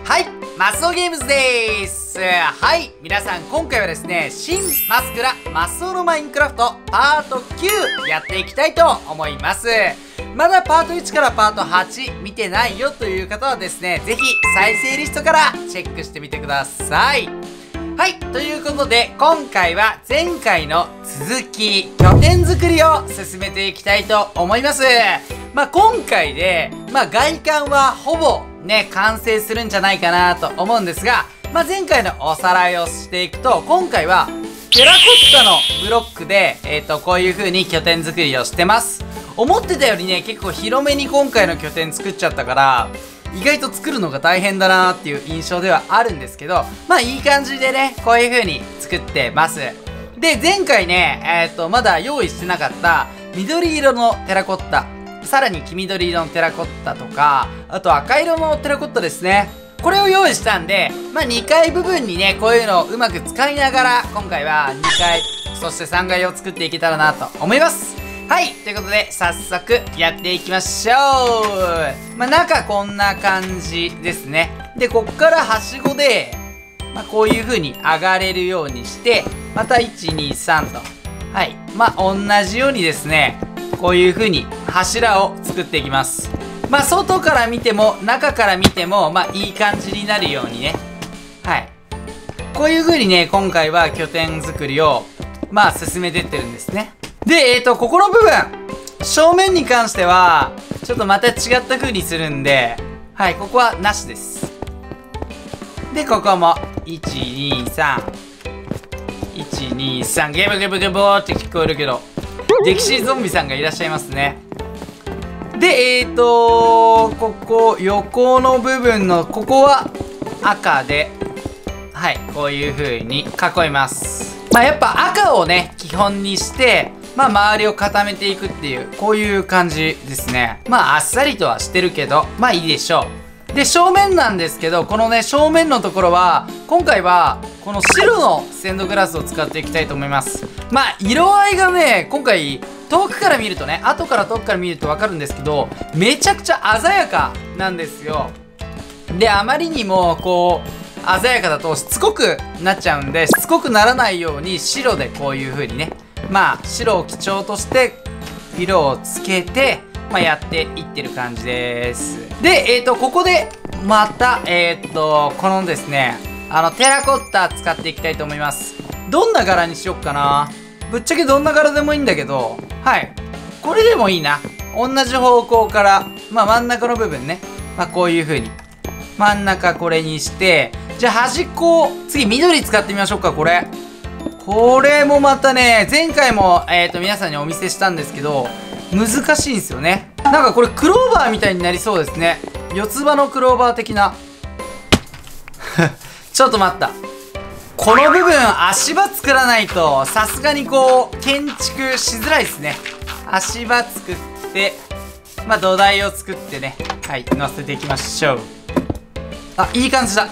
はい、マスオゲームズでーす。はい、皆さん今回はですね、新マスクラマスオのマインクラフトパート9やっていきたいと思います。まだパート1からパート8見てないよという方はですね、ぜひ再生リストからチェックしてみてください。はい、ということで今回は前回の続き、拠点作りを進めていきたいと思います。今回で、外観はほぼね、完成するんじゃないかなと思うんですが、前回のおさらいをしていくと、今回はテラコッタのブロックで、こういう風に拠点作りをしてます。思ってたよりね、結構広めに今回の拠点作っちゃったから、意外と作るのが大変だなーっていう印象ではあるんですけど、いい感じでね、こういう風に作ってます。で、前回ね、まだ用意してなかった緑色のテラコッタ、さらに黄緑色のテラコッタとか、あと赤色のテラコッタですね。これを用意したんで、2階部分にね、こういうのをうまく使いながら、今回は2階、そして3階を作っていけたらなと思います。はい、ということで、早速やっていきましょう。中こんな感じですね。で、こっからはしごで、こういう風に上がれるようにして、また1、2、3と。はい。同じようにですね、こういう風に柱を作っていきます。外から見ても、中から見ても、いい感じになるようにね。はい。こういう風にね、今回は拠点作りを、進めてってるんですね。で、ここの部分、正面に関しては、ちょっとまた違った風にするんで、はい、ここはなしです。で、ここも、1、2、3。1、2、3。ゲブゲブゲブーって聞こえるけど、歴史ゾンビさんがいらっしゃいますね。で、ここ、横の部分の、ここは赤で、はい、こういう風に囲います。やっぱ赤をね、基本にして、周りを固めていくっていう、こういう感じですね。あっさりとはしてるけど、いいでしょう。で、正面なんですけど、このね、正面のところは、今回は、この白のステンドグラスを使っていきたいと思います。色合いがね、今回、遠くから見るとね、後から遠くから見るとわかるんですけど、めちゃくちゃ鮮やかなんですよ。で、あまりにも、こう、鮮やかだとしつこくなっちゃうんで、しつこくならないように白でこういう風にね、白を基調として色をつけて、やっていってる感じです。で、ここで、また、このですね、テラコッタ使っていきたいと思います。どんな柄にしよっかな。ぶっちゃけどんな柄でもいいんだけど、はい。これでもいいな。同じ方向から、真ん中の部分ね。こういう風に。真ん中これにして、じゃあ端っこを、次緑使ってみましょうか、これ。これもまたね、前回も、皆さんにお見せしたんですけど、難しいんですよね。なんかこれクローバーみたいになりそうですね。四つ葉のクローバー的な。ちょっと待った。この部分、足場作らないと、さすがにこう、建築しづらいですね。足場作って、土台を作ってね。はい、乗せていきましょう。あ、いい感じだ。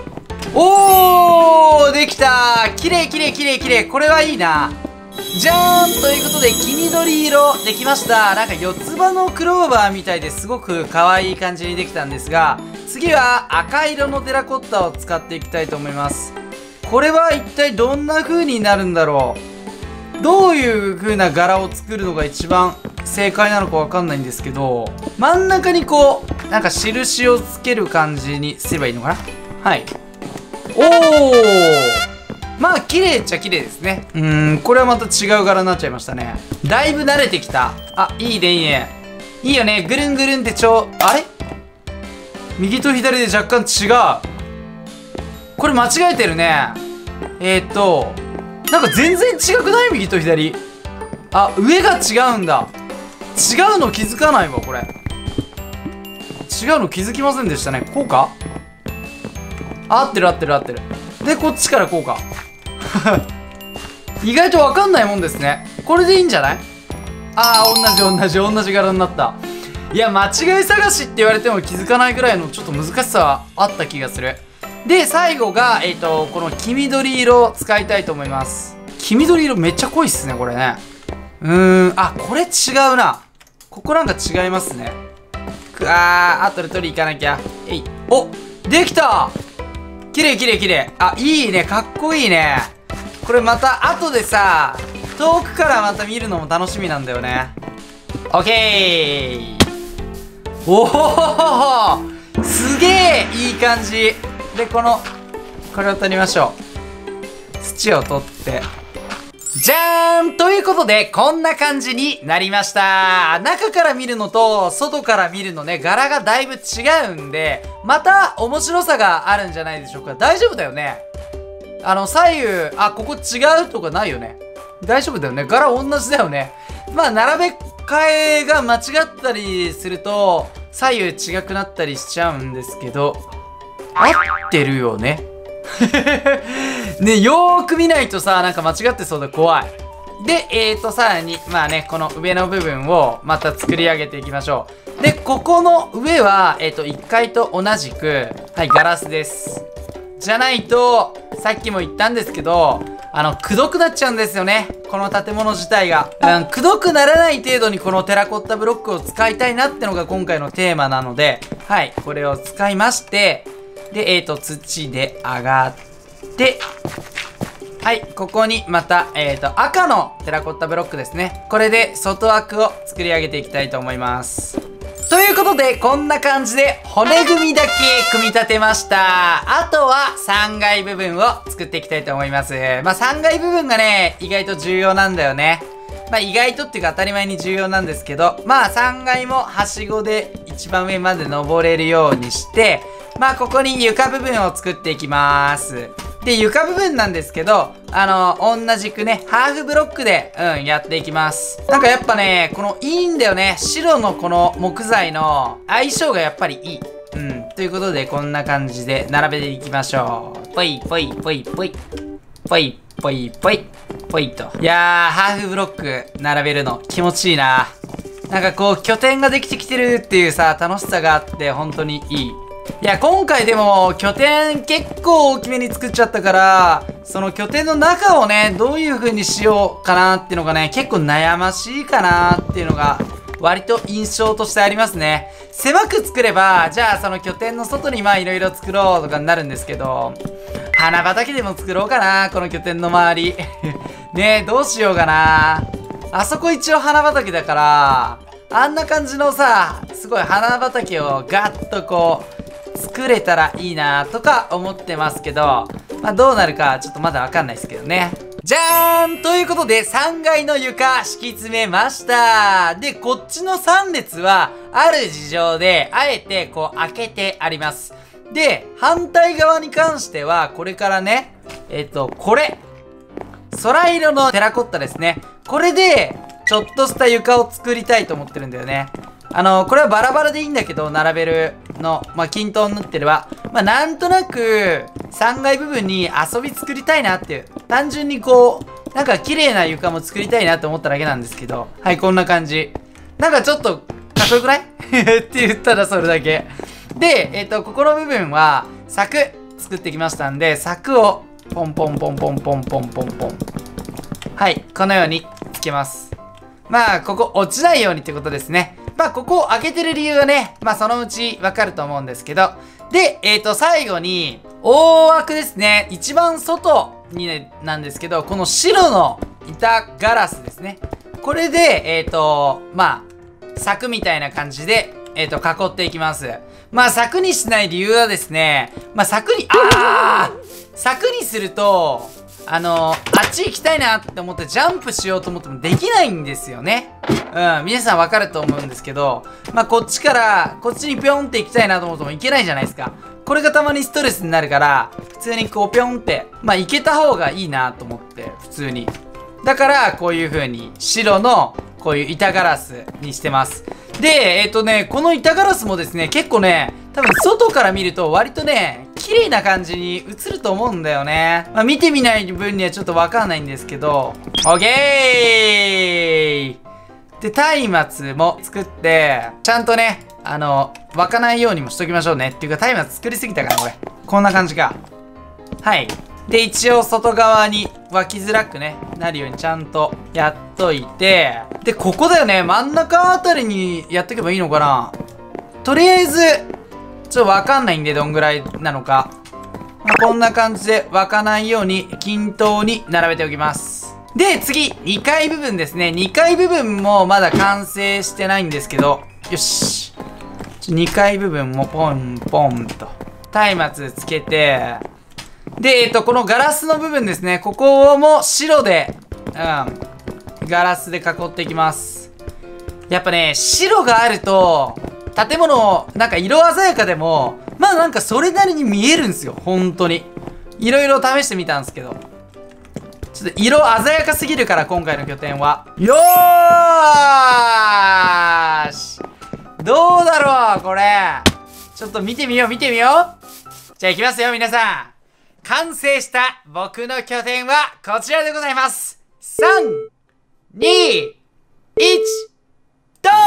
おー、できたー。きれいきれいきれいきれい。これはいいな。じゃーんということで、黄緑色できました。なんか四つ葉のクローバーみたいですごく可愛い感じにできたんですが、次は赤色のテラコッタを使っていきたいと思います。これは一体どんな風になるんだろう。どういう風な柄を作るのが一番正解なのかわかんないんですけど、真ん中にこう、なんか印をつける感じにすればいいのかな。はい。おー、綺麗っちゃ綺麗ですね。これはまた違う柄になっちゃいましたね。だいぶ慣れてきた。あ、いいね、いいね。いいよね。ぐるんぐるんってあれ右と左で若干違う。これ間違えてるね。なんか全然違くない？右と左。あ、上が違うんだ。違うの気づかないわ、これ。違うの気づきませんでしたね。こうか？合ってる合ってる合ってる。で、こっちからこうか。意外とわかんないもんですね。これでいいんじゃない？ああ、同じ柄になった。いや、間違い探しって言われても気づかないぐらいのちょっと難しさはあった気がする。で、最後が、この黄緑色を使いたいと思います。黄緑色めっちゃ濃いっすね、これね。あ、これ違うな。ここなんか違いますね。後で取り行かなきゃ。お、 できた。綺麗綺麗綺麗。あ、いいね。かっこいいね。これまた後でさ、遠くからまた見るのも楽しみなんだよね。オッケー。おお、すげえいい感じ。で、これを取りましょう。土を取って。じゃーんということで、こんな感じになりました。中から見るのと、外から見るのね、柄がだいぶ違うんで、また面白さがあるんじゃないでしょうか。大丈夫だよね。左右、あ、ここ違うとかないよね。大丈夫だよね。柄同じだよね。まあ、並べ替えが間違ったりすると、左右違くなったりしちゃうんですけど、合ってるよね。ね、よーく見ないとさ、なんか間違ってそうで怖い。で、さらに、まあね、この上の部分をまた作り上げていきましょう。で、ここの上は、1階と同じく、はい、ガラスです。じゃないと、さっきも言ったんですけど、くどくなっちゃうんですよね。この建物自体が。くどくならない程度にこのテラコッタブロックを使いたいなってのが今回のテーマなので、はい、これを使いまして、で、土で上がって、はい、ここにまた、赤のテラコッタブロックですね。これで外枠を作り上げていきたいと思います。ということで、こんな感じで骨組みだけ組み立てました。あとは3階部分を作っていきたいと思います。まあ、3階部分がね、意外と重要なんだよね。まあ、意外とっていうか当たり前に重要なんですけど、まあ、3階もはしごで一番上まで登れるようにして、まあ、ここに床部分を作っていきます。で、床部分なんですけど、同じくね、ハーフブロックで、やっていきます。なんかやっぱね、いいんだよね。白のこの木材の相性がやっぱりいい。ということで、こんな感じで並べていきましょう。ぽいぽいぽいぽい。ぽいぽいぽい。ぽいと。いやー、ハーフブロック並べるの気持ちいいな。なんかこう、拠点ができてきてるっていうさ、楽しさがあって、本当にいい。いや、今回でも拠点結構大きめに作っちゃったから、その拠点の中をね、どういう風にしようかなっていうのがね、結構悩ましいかなっていうのが、割と印象としてありますね。狭く作れば、じゃあその拠点の外にまあいろいろ作ろうとかになるんですけど、花畑でも作ろうかな、この拠点の周り。ねえ、どうしようかな。あそこ一応花畑だから、あんな感じのさ、すごい花畑をガッとこう、作れたらいいなとか思ってますけど、まあどうなるかちょっとまだわかんないですけどね。じゃーんということで3階の床敷き詰めました。で、こっちの3列はある事情であえてこう開けてあります。で、反対側に関してはこれからね、これ。空色のテラコッタですね。これでちょっとした床を作りたいと思ってるんだよね。これはバラバラでいいんだけど、並べるの、まあ、均等になってれば、まあ、なんとなく、3階部分に遊び作りたいなっていう、単純にこう、なんか綺麗な床も作りたいなって思っただけなんですけど、はい、こんな感じ。なんかちょっと、かっこよくないって言ったらそれだけ。で、ここの部分は、柵作ってきましたんで、柵を、ポンポンポンポンポンポンポンポン。はい、このようにつけます。まあ、ここ落ちないようにってことですね。まあ、ここを開けてる理由はね、まあ、そのうちわかると思うんですけど。で、最後に、大枠ですね。一番外に、ね、なんですけど、この白の板ガラスですね。これで、まあ、柵みたいな感じで、囲っていきます。まあ、柵にしない理由はですね、まあ、柵にすると、あっち行きたいなって思ってジャンプしようと思ってもできないんですよね。皆さんわかると思うんですけど、まあ、こっちから、こっちにぴょんって行きたいなと思っても行けないじゃないですか。これがたまにストレスになるから、普通にこうぴょんって、まあ、行けた方がいいなと思って、普通に。だから、こういう風に、白の、こういう板ガラスにしてます。で、この板ガラスもですね、結構ね、多分外から見ると割とね、綺麗な感じに映ると思うんだよね。まあ、見てみない分にはちょっとわかんないんですけど、オッケーで、松明も作って、ちゃんとね、湧かないようにもしときましょうね。っていうか、松明作りすぎたから、これ。こんな感じか。はい。で、一応外側に湧きづらくね、なるようにちゃんとやっといて、で、ここだよね。真ん中あたりにやっとけばいいのかな。とりあえず、 ちょっとわかんないんで、どんぐらいなのか。まあ、こんな感じで湧かないように均等に並べておきます。で、次、2階部分ですね。2階部分もまだ完成してないんですけど、よし。2階部分もポンポンと、松明つけて、で、このガラスの部分ですね。ここも白で、ガラスで囲っていきます。やっぱね、白があると、建物、なんか色鮮やかでも、まあなんかそれなりに見えるんですよ。本当に。いろいろ試してみたんですけど。ちょっと色鮮やかすぎるから、今回の拠点は。よーし、どうだろうこれ。ちょっと見てみよう、見てみよう。じゃあ行きますよ、皆さん。完成した僕の拠点はこちらでございます。3、2、1、ドーン。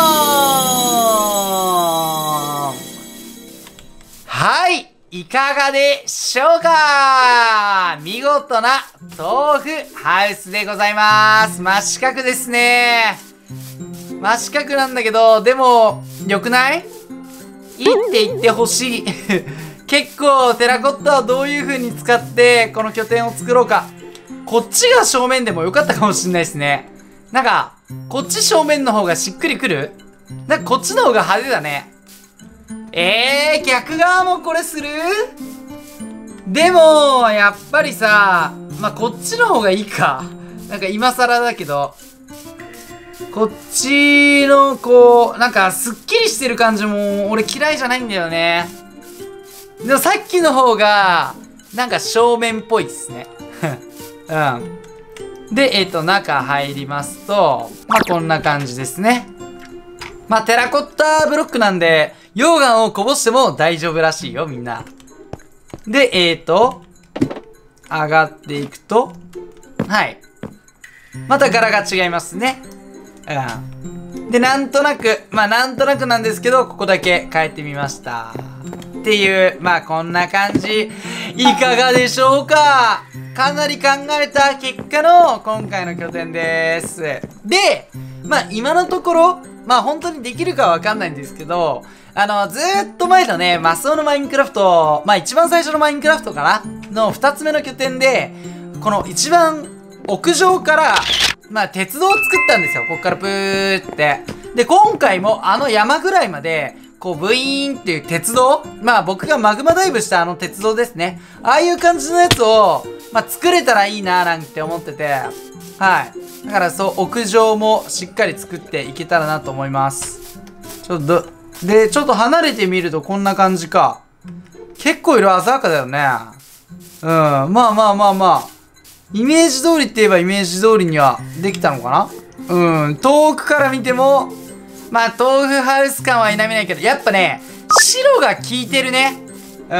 はい、いかがでしょうか。見事な豆腐ハウスでございます。真四角ですね。真四角なんだけど、でも、良くない？いいって言ってほしい。結構、テラコッタをどういう風に使って、この拠点を作ろうか。こっちが正面でも良かったかもしんないですね。なんか、こっち正面の方がしっくりくる？なんかこっちの方が派手だね。逆側もこれする？でも、やっぱりさ、まあ、こっちの方がいいか。なんか今更だけど。こっちの、こう、なんかすっきりしてる感じも俺嫌いじゃないんだよね。でもさっきの方が、なんか正面っぽいですね。うん。で、中入りますと、まあ、こんな感じですね。まあ、テラコッタブロックなんで、溶岩をこぼしても大丈夫らしいよ、みんな。で、上がっていくと、はい。また柄が違いますね。うん。で、なんとなく、まあ、なんとなくなんですけど、ここだけ変えてみました。っていう、まあ、こんな感じ。いかがでしょうか？かなり考えた結果の今回の拠点です。で、まあ、今のところ、まあ、本当にできるかわかんないんですけど、ずーっと前のね、マスオのマインクラフト、まあ、一番最初のマインクラフトかなの二つ目の拠点で、この一番屋上から、まあ、鉄道を作ったんですよ。こっからプーって。で、今回もあの山ぐらいまで、こう、ブイーンっていう鉄道、まあ、僕がマグマダイブしたあの鉄道ですね。ああいう感じのやつを、まあ、作れたらいいなーなんて思ってて、はい。だからそう、屋上もしっかり作っていけたらなと思います。ちょっと、で、ちょっと離れてみるとこんな感じか。結構色鮮やかだよね。うん。まあまあまあまあ。イメージ通りって言えばイメージ通りにはできたのかな？うん。遠くから見ても、まあ、豆腐ハウス感は否めないけど、やっぱね、白が効いてるね。うん。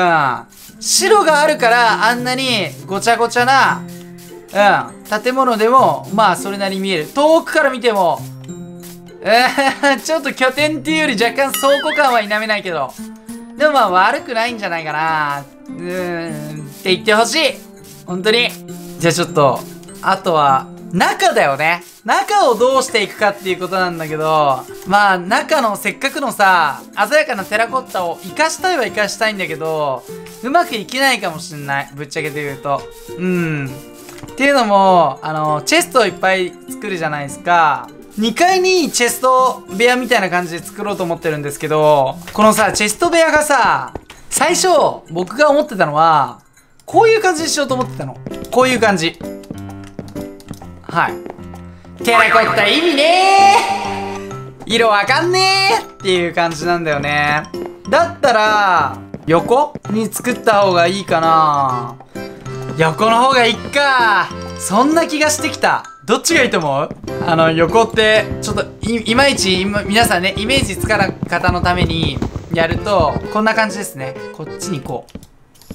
白があるから、あんなにごちゃごちゃな、うん。建物でも、まあ、それなりに見える。遠くから見ても、ちょっと拠点っていうより若干倉庫感は否めないけど。でもまあ悪くないんじゃないかな。って言ってほしい。本当に。じゃあちょっと、あとは、中だよね。中をどうしていくかっていうことなんだけど、まあ中のせっかくのさ、鮮やかなテラコッタを活かしたいは活かしたいんだけど、うまくいけないかもしんない。ぶっちゃけて言うと。っていうのも、チェストをいっぱい作るじゃないですか。2階にチェスト部屋みたいな感じで作ろうと思ってるんですけど、このさ、チェスト部屋がさ、最初、僕が思ってたのは、こういう感じにしようと思ってたの。こういう感じ。はい。テラコッタ意味ねー。色わかんねーっていう感じなんだよね。だったら、横に作った方がいいかな。横の方がいいか。そんな気がしてきた。どっちがいいと思う？横って、ちょっといまいち、皆さんね、イメージつかない方のためにやると、こんな感じですね。こっちにこう。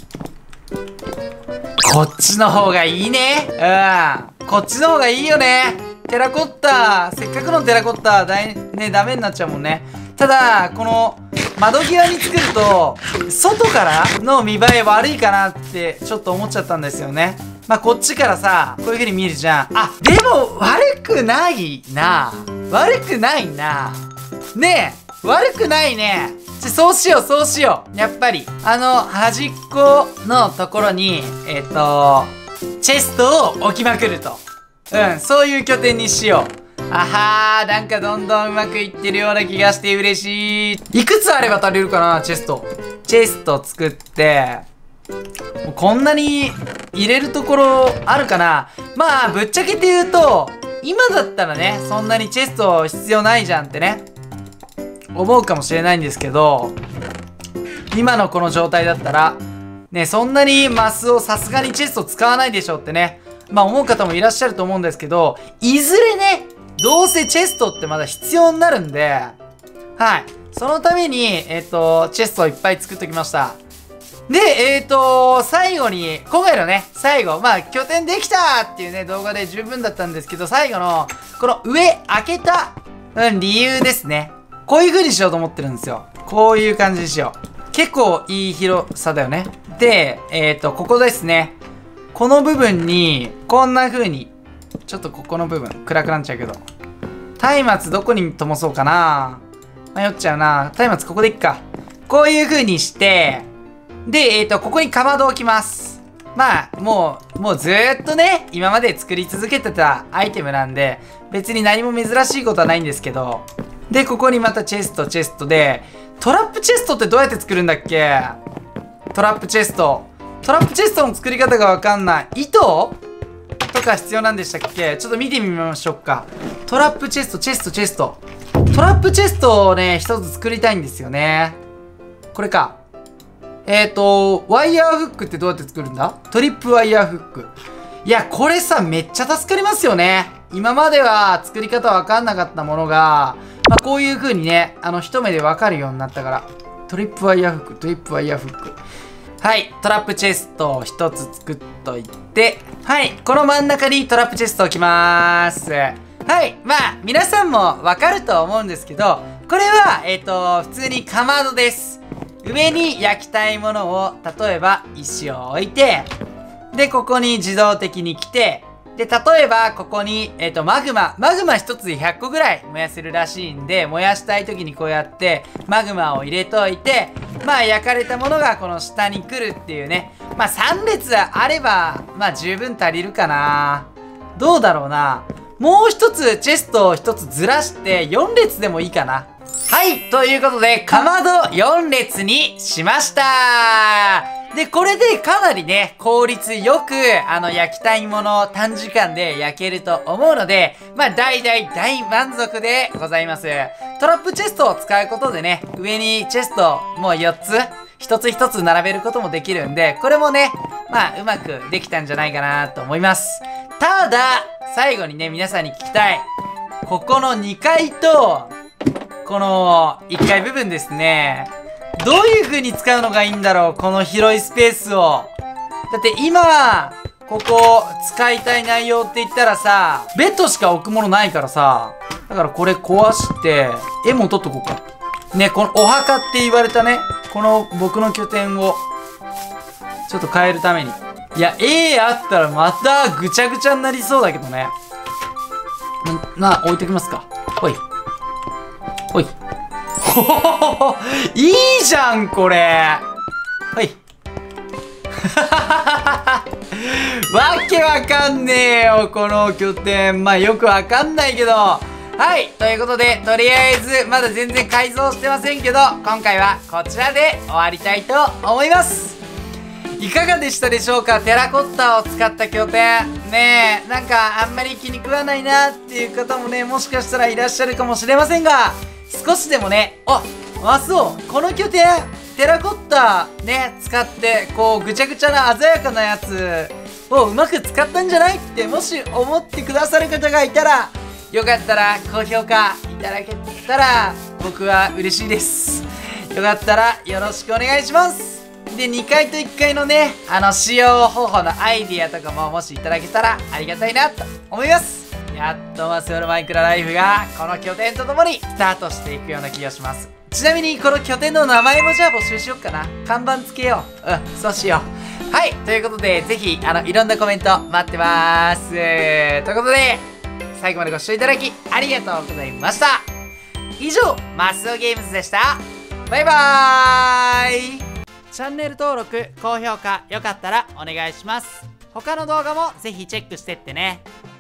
こっちの方がいいね。うん。こっちの方がいいよね。テラコッタ、せっかくのテラコッタ、ね、ダメになっちゃうもんね。ただ、この、窓際に作ると、外からの見栄え悪いかなって、ちょっと思っちゃったんですよね。まあ、こっちからさ、こういう風に見えるじゃん。あ、でも、悪くないな。悪くないな。ねえ、悪くないね。 そうしよう、そうしよう。やっぱり、端っこのところに、チェストを置きまくると。そういう拠点にしよう。あはー、なんかどんどんうまくいってるような気がして嬉しい。いくつあれば足りるかな、チェスト。チェスト作って、もうこんなに入れるところあるかな。まあ、ぶっちゃけて言うと、今だったらね、そんなにチェスト必要ないじゃんってね、思うかもしれないんですけど、今のこの状態だったら、ね、そんなにマスをさすがにチェスト使わないでしょってね、まあ思う方もいらっしゃると思うんですけど、いずれね、どうせチェストってまだ必要になるんで、はい。そのために、チェストをいっぱい作っときました。で、最後に、今回のね、最後、まあ、拠点できたっていうね、動画で十分だったんですけど、最後の、この上開けた、理由ですね。こういう風にしようと思ってるんですよ。こういう感じにしよう。結構いい広さだよね。で、ここですね。この部分に、こんな風に、ちょっとここの部分、暗くなっちゃうけど。松明どこに灯そうかな。迷っちゃうな。松明ここでいっか。こういう風にして、で、ここにかまどを置きます。まあ、もうずーっとね、今まで作り続けてたアイテムなんで、別に何も珍しいことはないんですけど、で、ここにまたチェストで、トラップチェストってどうやって作るんだっけ？トラップチェストの作り方がわかんない。糸とか必要なんでしたっけ？ちょっと見てみましょうか。トラップチェスト。トラップチェストをね、一つ作りたいんですよね。これか。ワイヤーフックってどうやって作るんだ？トリップワイヤーフック。いや、これさ、めっちゃ助かりますよね。今までは作り方わかんなかったものが、まあ、こういう風にね、一目でわかるようになったから。トリップワイヤーフック。はい、トラップチェストを一つ作っといて、はい、この真ん中にトラップチェストを置きまーす。はい、まあ、皆さんもわかると思うんですけど、これは、普通にかまどです。上に焼きたいものを、例えば石を置いて、で、ここに自動的に来て、で、例えばここに、マグマ一つで100個ぐらい燃やせるらしいんで、燃やしたい時にこうやって、マグマを入れといて、まあ、焼かれたものがこの下に来るっていうね。まあ、3列あれば、まあ、十分足りるかな。どうだろうな。もう一つ、チェストを一つずらして、4列でもいいかな。はい、ということで、かまど4列にしました。で、これでかなりね、効率よく、焼きたいものを短時間で焼けると思うので、まあ、大満足でございます。トラップチェストを使うことでね、上にチェストもう4つ、一つ一つ並べることもできるんで、これもね、まあ、うまくできたんじゃないかなと思います。ただ、最後にね、皆さんに聞きたい。ここの2階と、この1階部分ですね。どういう風に使うのがいいんだろう、この広いスペースを。だって今、ここ使いたい内容って言ったらさ、ベッドしか置くものないからさ、だからこれ壊して、絵も撮っとこうか。ね、このお墓って言われたね、この僕の拠点を、ちょっと変えるために。いや、あったらまたぐちゃぐちゃになりそうだけどね。置いときますか。ほい。ほほほほ、いいじゃん、これ。ほい。わけわかんねえよ、この拠点。まあ、よくわかんないけど。はい。ということで、とりあえず、まだ全然改造してませんけど、今回はこちらで終わりたいと思います。いかがでしたでしょうか？テラコッタを使った拠点。ねえ、なんかあんまり気に食わないなっていう方もね、もしかしたらいらっしゃるかもしれませんが、少しでもね、マスオ、この拠点、テラコッタね、使って、こう、ぐちゃぐちゃな鮮やかなやつをうまく使ったんじゃないって、もし思ってくださる方がいたら、よかったら高評価いただけたら、僕は嬉しいです。よかったらよろしくお願いします。で、2階と1階のね、使用方法のアイディアとかももしいただけたらありがたいなと思います。やっとマスオのマイクラライフがこの拠点とともにスタートしていくような気がします。ちなみにこの拠点の名前もじゃあ募集しよっかな。看板つけよう。そうしよう。はい、ということで、ぜひ、いろんなコメント待ってまーす。ということで、最後までご視聴いただきありがとうございました。以上、マスオゲームズでした。 バイバーイ。チャンネル登録、高評価よかったらお願いします。他の動画もぜひチェックしてってね。